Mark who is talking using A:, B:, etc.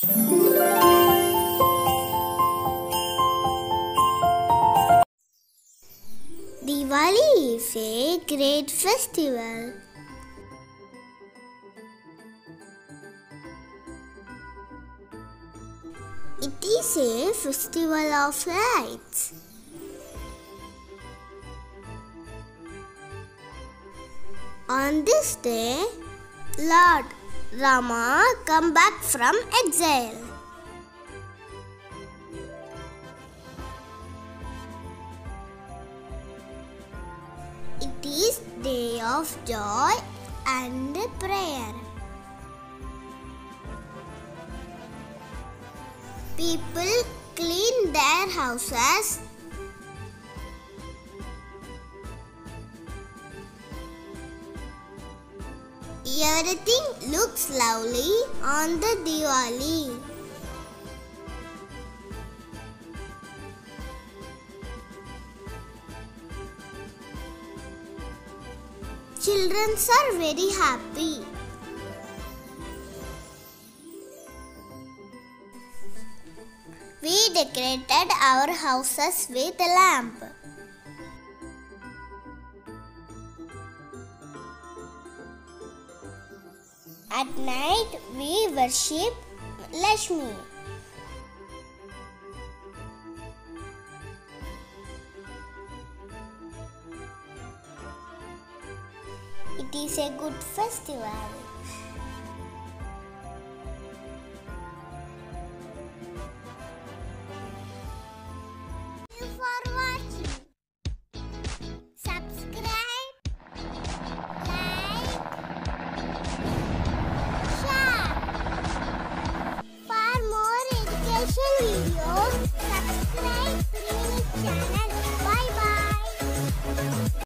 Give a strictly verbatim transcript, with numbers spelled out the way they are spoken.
A: Diwali is a great festival. It is a festival of lights. On this day, Lord Rama come back from exile. It is day of joy and prayer. People clean their houses. Everything looks lovely on the Diwali. Children are very happy. We decorated our houses with a lamp. At night, we worship Lakshmi. It is a good festival. Thank you for watching. Subscribe, like, share. For more education videos,